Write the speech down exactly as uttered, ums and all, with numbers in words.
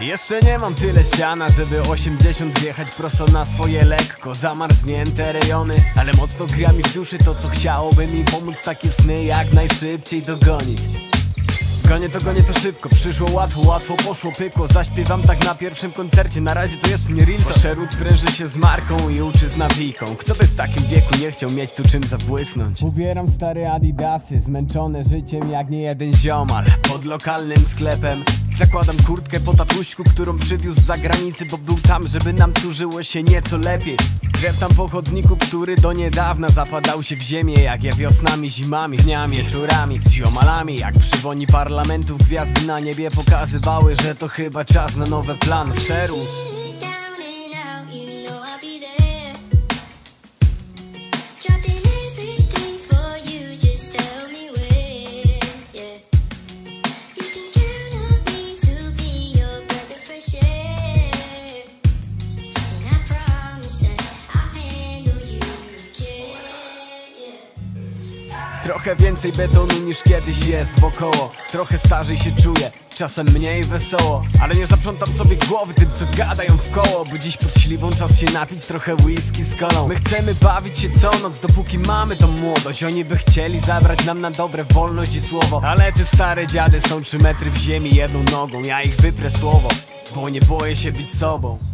Jeszcze nie mam tyle siana, żeby osiemdziesiąt wjechać prosto na swoje lekko zamarznięte rejony, ale mocno gra mi w duszy to, co chciałoby mi pomóc takie sny jak najszybciej dogonić. Gonię to, gonię to szybko, przyszło łatwo, łatwo poszło pykło. Zaśpiewam tak na pierwszym koncercie, na razie to jeszcze nie real talk. Szerut pręży się z marką i uczy z nawijką. Kto by w takim wieku nie chciał mieć tu czym zabłysnąć? Ubieram stare adidasy, zmęczone życiem jak nie jeden ziomal. Pod lokalnym sklepem zakładam kurtkę po tatuśku, którą przywiózł z zagranicy, bo był tam, żeby nam tu żyło się nieco lepiej. Dreptam po chodniku, który do niedawna zapadał się w ziemię, jak ja wiosnami, zimami, dniami, wieczorami z ziomalami, jak przy woni parlamentów gwiazdy na niebie pokazywały, że to chyba czas na nowe plany. Szeru trochę więcej betonu niż kiedyś jest wokoło. Trochę starzej się czuję, czasem mniej wesoło, ale nie zaprzątam sobie głowy tym, co gadają w koło, bo dziś pod śliwą czas się napić trochę whisky z kolą. My chcemy bawić się co noc, dopóki mamy tą młodość. Oni by chcieli zabrać nam na dobre wolność i słowo, ale te stare dziady są trzy metry w ziemi jedną nogą. Ja ich wyprę słowo, bo nie boję się być sobą.